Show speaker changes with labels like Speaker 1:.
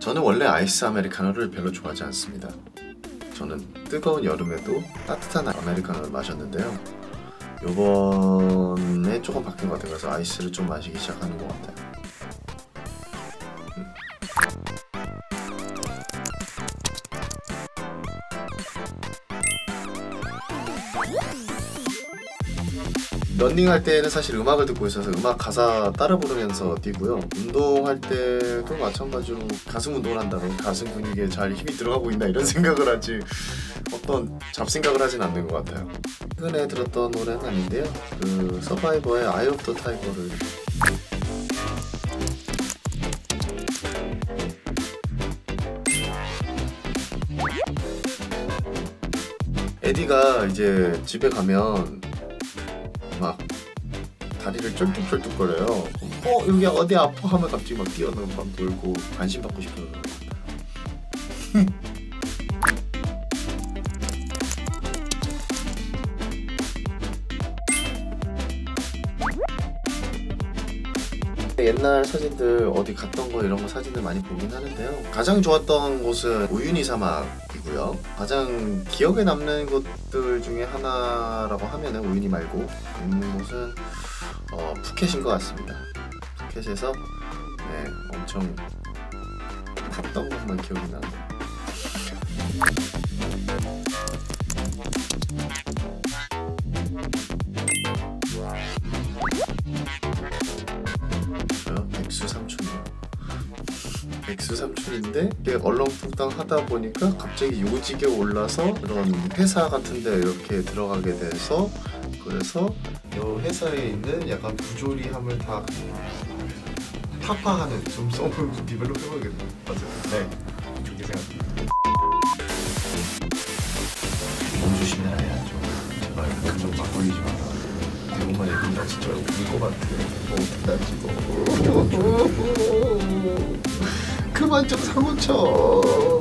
Speaker 1: 저는 원래 아이스 아메리카노를 별로 좋아하지 않습니다. 저는 뜨거운 여름에도 따뜻한 아메리카노를 마셨는데요. 요번에 조금 바뀐 것 같아요. 그래서 아이스를 좀 마시기 시작하는 것 같아요. 런닝할 때는 사실 음악을 듣고 있어서 음악 가사 따라 부르면서 뛰고요. 운동할 때도 마찬가지로 가슴 운동을 한다면 가슴 근육에 잘 힘이 들어가고 있나 이런 생각을 하지 어떤 잡생각을 하진 않는 것 같아요. 최근에 들었던 노래는 아닌데요. 그 서바이버의 아이 오브 더 타이거를 에디가 이제 집에 가면 막 다리를 쫄뚝쫄뚝거려요. 여기 어디 아파 하면 갑자기 막 뛰어나고 막 놀고 관심 받고 싶어서 그런 것 같아요. 옛날 사진들 어디 갔던 거 이런 거 사진을 많이 보긴 하는데요. 가장 좋았던 곳은 우유니 사막이고요. 가장 기억에 남는 곳들 중에 하나라고 하면은 우유니 말고 있는 곳은 푸켓인 것 같습니다. 푸켓에서 엄청 탔던 것만 기억이 나네요. 백수 삼촌인데 이게 얼렁뚱땅 하다 보니까 갑자기 요직에 올라서 그런 회사 같은데 이렇게 들어가게 돼서 그래서 이 회사에 있는 약간 부조리함을 다 타파하는 좀 썸을 디벨롭 해보겠다. 맞아요. 네, 좋게 생각합니다. 몸 조심해야 해야죠. 제발 좀 막걸리지 마라. 이것만 얘기하면 나 진짜 울것 같아. 어떡하지 너. 그만 좀 사고 쳐.